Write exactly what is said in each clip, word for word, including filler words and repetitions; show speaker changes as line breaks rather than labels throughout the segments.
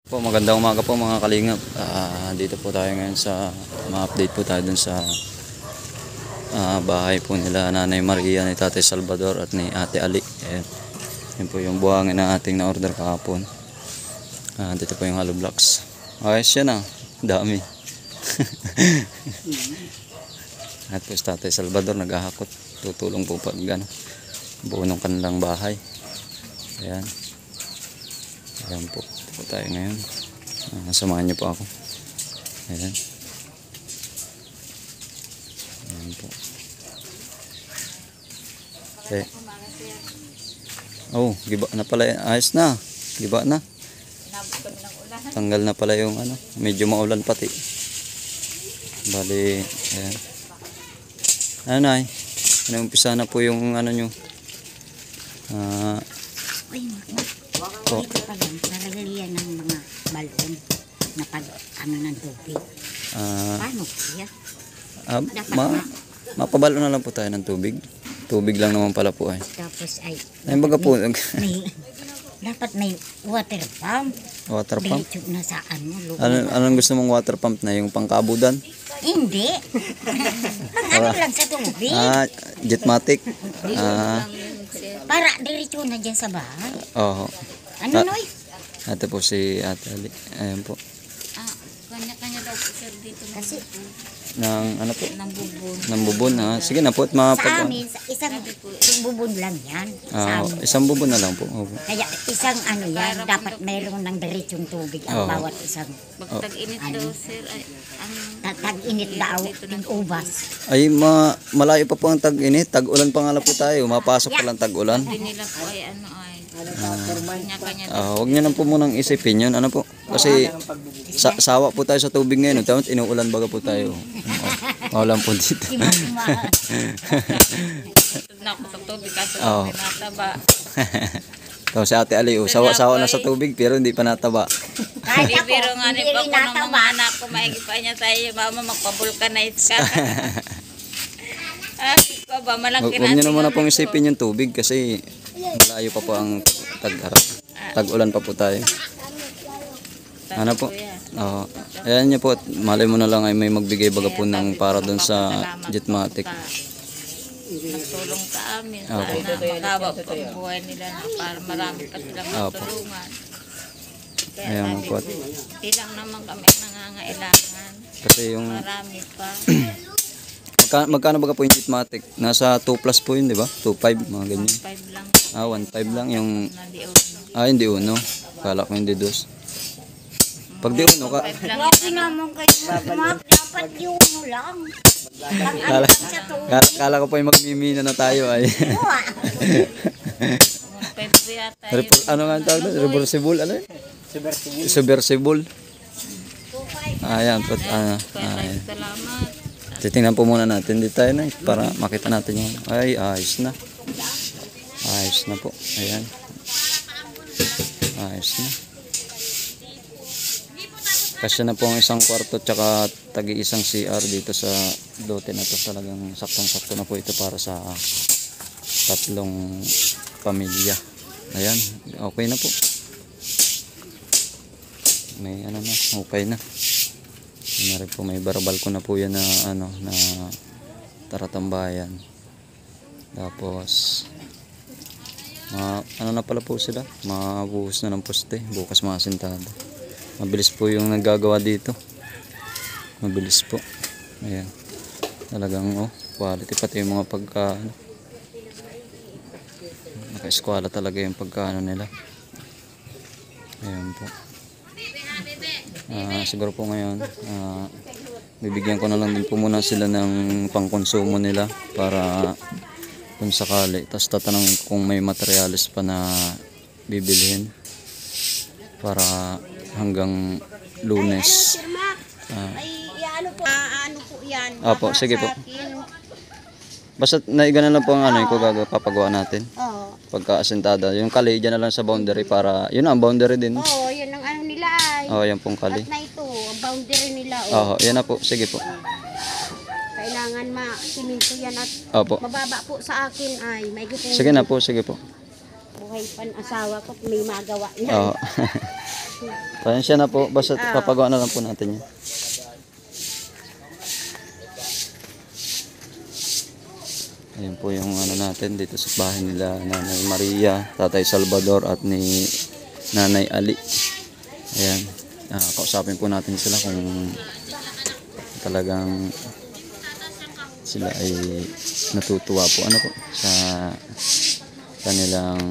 Po, magandang umaga po mga kalingap. Uh, dito po tayo ngayon sa ma-update po tayo dun sa uh, bahay po nila Nanay Maria, ni Tatay Salvador at ni Ate Ali. Ayan, yun po yung buhangin na ating na-order kahapon. Uh, dito po yung hollow blocks. Ayos yan ah, dami. At po si Tatay Salvador naghahakot. Tutulong po pag ano, buo ng kanilang bahay. Ayan. Ayan po. Po tayo ngayon. Uh, samahan niyo po ako. Ayan. Ayan po. Okay. Oh, giba na pala. Ayos na. Giba na. Tanggal na pala yung ano. Medyo maulan pati. Bali, ayan. Ano na eh. Umpisa na po yung ano nyo. Ah... Uh,
oh. Ito pa lang, nalagyan ng mga balon na pag ano ng tubig.
Uh,
Paano kaya?
Uh, ma mapabalo na lang po tayo ng tubig. Tubig lang naman pala po ay.
Tapos ay...
Ay baga po.
May, may, dapat may water pump.
Water pump?
Diretso na sa ano.
Ano anong gusto mong water pump na? Yung pangkabudan?
Hindi. Pang ano lang sa tubig.
Ah, Jetmatic. Ah,
para diretso na dyan sa bahay.
Oo.
Ano
ah,
noy?
Ate po si Ate Ali. Ayan po.
Ah, kanya-kanya daw po sir dito. Kasi
ng ano po?
ng bubon.
Ng bubon ha. Sige na po at mapag...
Sa amin, isang, isang bubon lang yan.
Ah,
sa amin.
isang bubon na lang po. Opo.
Kaya isang ano yan, dapat mayroon ng diretsong tubig ang
Oo.
bawat isang.
Pag tag-init
Ano?
daw, sir, ay, ang
Tag-init daw, ng ubas.
Ay ma malayo pa po ang tag-init. Tag-ulan pa nga lang po tayo. Mapasok pa lang tag-ulan.
hindi nila po ay ano ay, kanya-kanya daw.
Ah, huwag niyo na po munang isipin yun. Ano po? Kasi sa sawa po tayo sa tubig ngayon. Tapos inuulan baga po tayo. Oh, maulan po dito.
Na ako sa tubig kaso
Oo.
pinataba.
Tapos si Ate Ali, oh, sawa-sawa na sa tubig pero hindi pa nataba.
Kahit ako,
Bibiro nga ni
hindi
pa
rin
ko ng
nataba.
mga anak ko, maigi pa niya tayo, mama magpa-vulcanize ka. Ah, pa ba, malaki
Huwag huwag niyo na muna pong isipin yung tubig kasi malayo pa po ang tag-harap. Tag-ulan pa po tayo. Ano po? Oo. Ayan niyo po, malay mo na lang ay may magbigay baga po ng para doon sa Jetmatic.
Nagtulong sa amin,
Opo.
sana makaba pa ang buhay nila na para marami pa silang
Opo.
matulungan. Kaya
Ayan
sabi
po.
ko, di lang naman kami nangangailangan.
Kasi yung
Marami pa.
magka, magkano baga po yung Jetmatic? Nasa two plus po yun, di ba? two point five, mga ganyan.
Five lang.
Ah, one point five lang yung...
Nadiuno.
Ah, hindi uno. Kala ko hindi dos. Pag di uno ka...
Five lang
Grabe naman kayo, Mark. Dapat yung ano lang. Ang ano
Kala,
lang sa tubig.
kala, kala ko po yung magmimina na tayo ay.
Ah.
Five yata yun.
Repo- ano nga ang tawag doon? Reversible? Ano yun? Subversible. Ayan. Put, ah, ayan.
Salamat.
Titingnan po muna natin dito tayo na para makita natin yung... Ay, ayos na. Ayos na po. Ayan. Ayos na. Kasi na po ang isang kwarto tsaka tagi-isang C R dito sa lote na to. Talagang saktong-sakto na po ito para sa tatlong pamilya. Ayan, okay na po. May ano na, okay na. May rin po, may barabal ko na po yan na ano, na taratambayan. Tapos ma, ano na pala po sila, mabuhos na ng poste, bukas mga sintado. Mabilis po yung naggagawa dito. Mabilis po. Ayan. Talagang oh, quality pati yung mga pagka ano. Naka-eskwala talaga yung pagkaano nila. Ayan po. Ah, siguro po ngayon, ah, bibigyan ko na lang din po muna sila ng pangkonsumo nila para kung sakali. Tapos tatanungin kung may materialis pa na bibilhin para hanggang Lunes. Ah,
Ay, ano po, ah, ano po yan.
Opo,
Baka
sige po.
sa akin.
Basta naiganan lang po ang ano yung kagagawa papagawa natin.
Oo.
Pagka asentada, yung kali dyan na lang sa boundary para, yun ang boundary din.
Oo, yun ang ano nila ay.
Oh, yan pong kali.
At na ito, ang boundary nila. Oh.
Oo, yan na po. Sige po.
Kailangan ma-siminto yan at
Opo.
mababa po sa akin ay may gupong.
Sige na po, sige po.
Oh, buhay pan asawa ko, may magawa niya.
Oo. Pasensya na po. Basta papagawa na lang po natin yan. Ayan po yung ano natin dito sa bahay nila Nanay Maria, Tatay Salvador at ni Nanay Ali. Ayan. Ah, kausapin po natin sila kung talagang sila ay natutuwa po ano po sa kanilang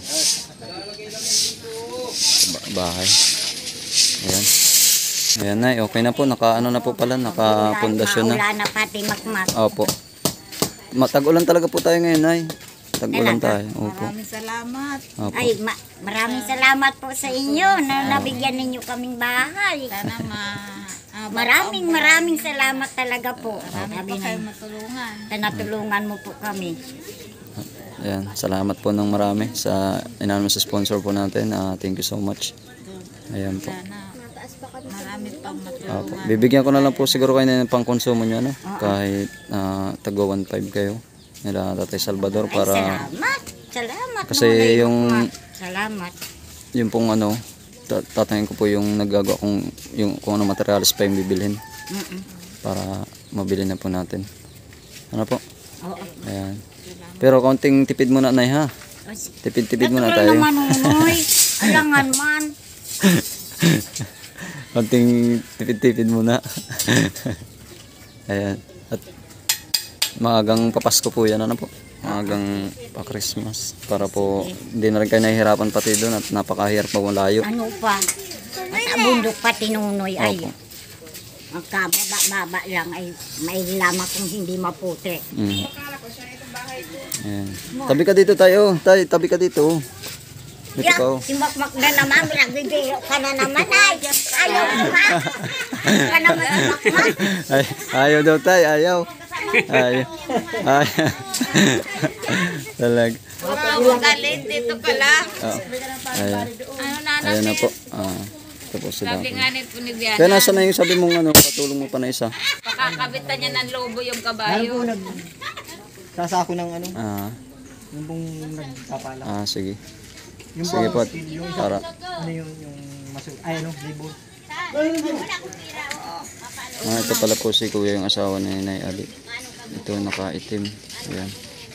ba- bahay. Ayan. Ayan na, okay na po. Naka ano na po pala, naka pundasyon na.
Wala na pati makmak.
Opo. Matag-ulan talaga po tayo ngayon, Nay. Tag-ulan tayo. Opo.
Maraming salamat.
Opo.
Ay, ma- maraming salamat po sa inyo na nabigyan ninyo kaming bahay.
Sana ma... ah,
Maraming maraming salamat talaga po.
Marami
Sabi
pa
na,
kayo matulungan.
na natulungan mo po kami.
Ayan, salamat po ng marami sa inano sa sponsor po natin. Ah, thank you so much. Ayan po.
Sana marami pang
Opo.
matulungan.
Bibigyan ko na lang po siguro kayo ng pangkonsumo nyo, ano? Kahit uh, tagwa one five kayo. Nila Tatay Salvador
Ay,
para
salamat. Salamat.
Kasi
Nonoy
yung-
Makmak. Salamat.
yung pong ano, ta- tatangin ko po yung nagagawa kung yung kung ano materials pa yung bibilhin
Mm-mm.
para mabili na po natin. Ano po?
Oo.
Ayan. Pero kaunting tipid muna, Nay, ha?
O, sige.
Tipid-tipid muna
Natural
tayo.
naman, Nonoy. Alangan man.
Konting tipid-tipid muna. Ayan. At maagang papasko po yan, ano po? Maagang pa-Christmas. Para po hindi na rin kayo nahihirapan pati doon at napakahirap pa malayo.
Ano pa? At sa bundok pati Nonoy ay
Opo.
magkababa-baba lang ay may lama kung hindi maputi.
Mm. Ayan. Tabi ka dito tayo. Tay, tabi ka dito. Dito
Ya,
ka, oh.
si Makmak na naman, nagbibiro ka na naman ay. Ayaw mo ha? Ka naman si Makmak.
Ay, ayaw daw tay, ayaw. Ayaw. Ayaw. Talag.
Wow, magaling dito pala.
Oh. Ayan.
Ano na
Ayan na po. Ah, ito po sila.
sabi nga ni po ni Biana,
Kaya nasa na yung sabi mong ano, patulong mo pa na isa.
pakakabitan niya ng lobo yung kabayo.
Sasako ng ano,
Ah,
yung pong nagpapala.
ah sige.
Yung
Sige po.
yung isa,
Para.
ano yung, yung masul, ay ano, libo.
Ah, ito pala po si Kuya yung asawa ni Nay Ali. Ito nakaitim. Ayan.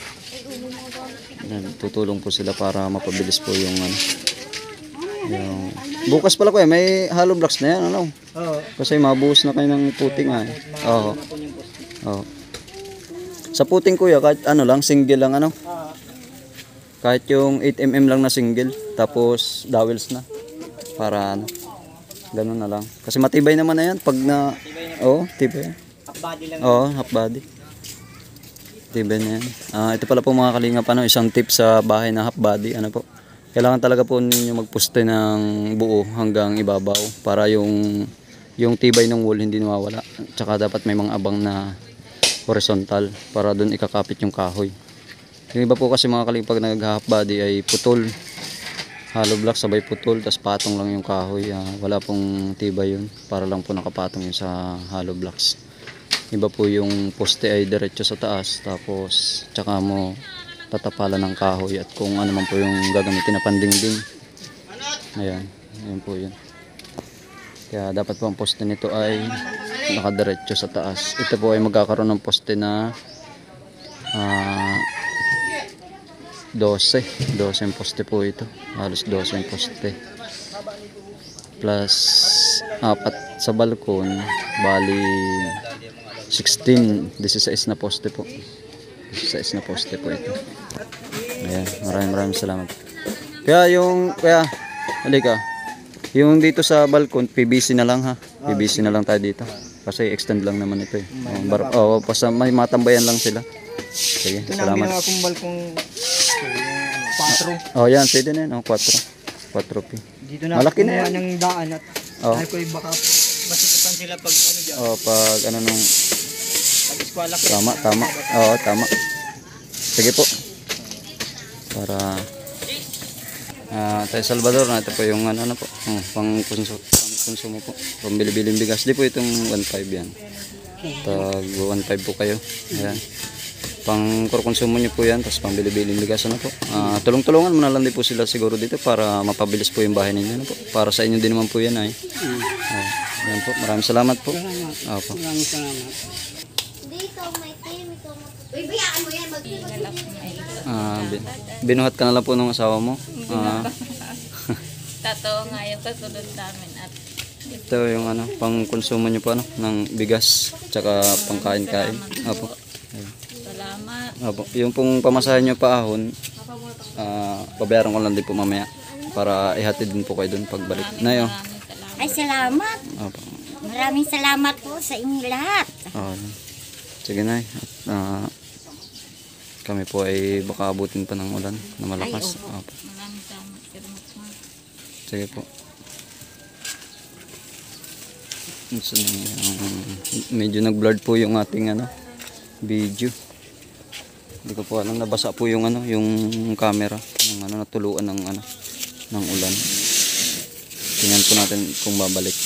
Ayan, tutulong po sila para mapabilis po yung ano. Yung... Bukas pala Kuya, may hollow blocks na yan, ano?
Oo.
Kasi mabuhos na kayo ng puting nga. eh. Oo. Oo. Sa puting Kuya, kahit ano lang, single lang ano? Kahit yung eight millimeter lang na single, tapos dowels na. Para ano, ganun na lang. Kasi matibay naman na yan pag na, oo, tibay.
Half body lang.
Oo, half body. Tibay na yan. Ah, ito pala po mga kalingap, ano, isang tip sa bahay na half body, ano po. Kailangan talaga po ninyo magpuste ng buo hanggang ibabaw para yung yung tibay ng wool hindi nawawala. Tsaka dapat may mga abang na horizontal para doon ikakapit yung kahoy. Yung iba po kasi mga kalingap pag nag-half body ay putol. Hollow block sabay putol, tas patong lang yung kahoy. Ah, wala pong tibay yun. Para lang po nakapatong yun sa hollow blocks. Iba po yung poste ay diretso sa taas, tapos tsaka mo tatapalan ng kahoy at kung ano man po yung gagamitin na pandingding. Ayan, ayan po yun. Kaya dapat po ang poste nito ay nakadiretso sa taas. Ito po ay magkakaroon ng poste na ah, dose. dose yung poste po ito. Halos dose yung poste. Plus apat sa balkon, bali sixteen, sixteen na poste po. sixteen na poste po ito. Ayan, maraming maraming salamat. Kaya yung, kaya, halika. Yung dito sa balkon, P V C na lang ha. P V C na lang tayo dito. Kasi extend lang naman ito eh. Oh, bar, oh, basta may matambayan lang sila. Sige,
Ito na ang
salamat.
ginawa kong balkong so, yung ano, patro.
Oh, yan, pwede na yan. Oh, four. four P.
Dito na
Malaki na
kumuha
yan.
ng daan at
Oh.
dahil ko ay baka masikutan sila pag ano dyan.
Oh, pag ano nung,
Pag eskwala ko.
tama, tama. Oo, tama. Sige po. Para, ah, tayo Salvador na ito po yung ano, ano po. Oh, pang konsumo, pang konsumo po. Pambili-biling bigas. Di po itong one five yan. Tag one five po kayo. Ayan. pang konsumo nyo po yan, tapos pang bili-biling bigas ano po. Ah, tulong-tulungan mo na lang din po sila siguro dito para mapabilis po yung bahay ninyo ano po. Para sa inyo din naman po yan ay. Oh, yan po, maraming salamat po. Opo.
Maraming salamat.
Ilalak na ito.
Ah, bin- binuhat ka na lang po ng asawa mo. Ah,
Totoo nga yung kasunod namin at
ito yung ano, pang konsumo nyo po ano, ng bigas, tsaka pangkain-kain. Opo. Ayun.
salamat.
Opo. Yung pong pamasahe nyo paahon, ah, babayaran ko lang din po mamaya para ihatid din po kayo dun pagbalik. Na yun.
Maraming salamat.
Ay, salamat.
Opo.
Maraming salamat po sa inyo lahat.
Oh, sige na. At, ah, kami po ay baka abutin pa ng ulan na malakas.
Ay, opo.
Opo.
Maraming salamat. Salamat po.
Sige po. So, um, medyo nag-blurred po yung ating ano, video. Hindi ko po alam, nabasa po yung ano, yung camera ng ano, natuluan ng ano, ng ulan. Tingnan po natin kung babalik.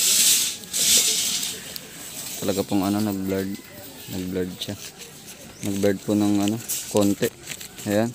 Talaga pong ano, nag-blurred. Nag-blurred siya. Nag-blurred po ng ano, konti. Ayan.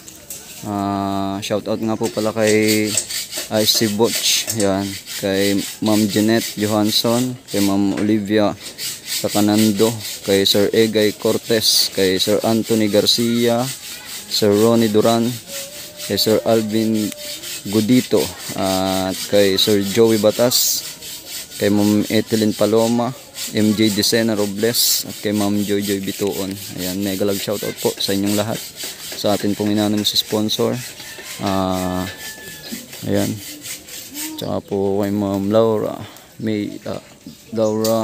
Ah, shout out nga po pala kay Icy Butch. Ayan. Kay Ma'am Jeanette Johansson, kay Ma'am Olivia Sacanando, kay Sir Egay Cortez, kay Sir Anthony Garcia, Sir Ronnie Duran, kay Sir Alvin Gudito, at kay Sir Joey Batas, kay Ma'am Etelyn Paloma, M J Decena Robles, at kay Ma'am Joy Joy Bituon. Ayan, mega love shoutout po sa inyong lahat, sa atin pong inanong si sponsor. Ah, ayan. Tsaka po kay Ma'am Laura May uh, Laura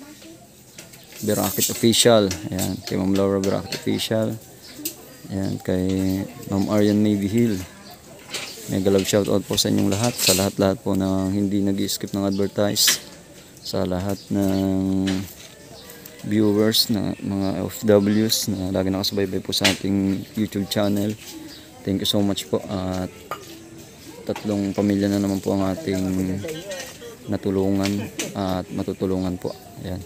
Berakit Official. Ayan, kay Ma'am Laura Berakit Official. Ayan, kay Ma'am Arian Navy Hill. Mega love shoutout po sa inyong lahat, sa lahat-lahat po na hindi nag-skip ng advertise, sa lahat ng viewers na mga F Ws na lagi nakasubaybay po sa ating YouTube channel. Thank you so much po. At tatlong pamilya na naman po ang ating natulungan at matutulungan po. Ayan.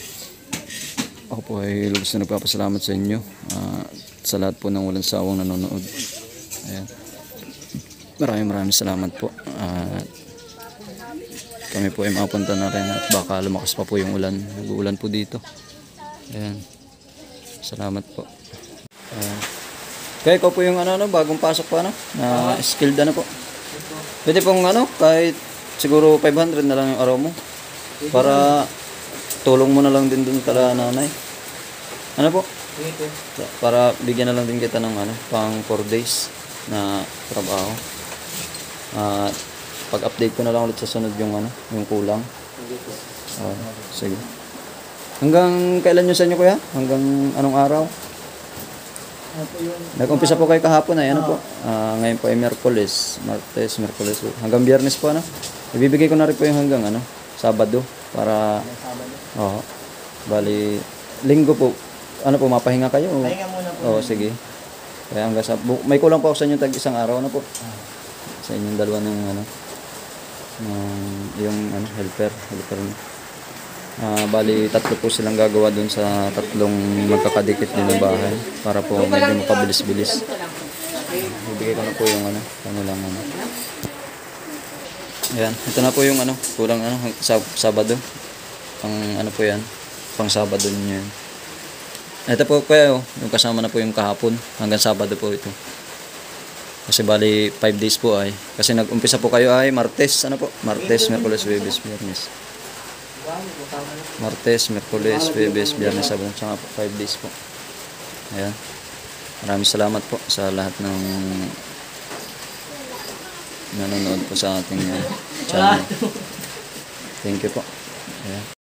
Ako po ay lubos na nagpapasalamat sa inyo, uh, sa lahat po ng walang sawang nanonood. Ayan. Maraming maraming salamat po. Uh, kami po ay makapunta na rin at baka lumakas pa po yung ulan. Nag-uulan po dito. Ayan. Salamat po. Ayan. Kaya ko po yung ano, ano bagong pasok pa ano, na skilled ano po. Pwede pong ano, kahit siguro five hundred na lang yung araw mo. Para tulong mo na lang din dun kala nanay. Ano po? Para bigyan na lang din kita ng ano, pang four days na trabaho. Uh, pag-update ko na lang ulit sa sunod yung ano, yung kulang. Uh, sige. Hanggang kailan nyo sa inyo kuya? Hanggang anong araw? Nag-umpisa po kayo kahapon ay ano po. Uh, ngayon po ay Miyerkules, Martes, Miyerkules. Hanggang Biyernes po ano. Ibibigay ko na rin po yung hanggang ano, Sabado para oh, bali Linggo po. Ano po, mapahinga kayo?
Pahinga muna po.
Oo, sige. Kaya hanggang sa may kulang pa ako sa inyo tag isang araw na po. Sa inyong dalawa ng ano ng yung ano helper, helper. Uh, bali tatlo po silang gagawa dun sa tatlong magkakadikit din na bahay para po medyo mapabilis-bilis. Ibigay ko na po yung ano, ano lang ano. Ayan, ito na po yung ano, kulang ano, sab Sabado. Pang ano po yan, pang Sabado niyo yan. Ito po kayo, yung kasama na po yung kahapon, hanggang Sabado po ito. Kasi bali five days po ay, kasi nag-umpisa po kayo ay Martes, ano po? Martes, Miyerkules, Huwebes, Biyernes. Martes, Miyerkules, Huwebes, Biyernes, Sabado, tsaka po five days po. Ayan. Maraming salamat po sa lahat ng nanonood po sa ating uh, channel. Thank you po. Ayan.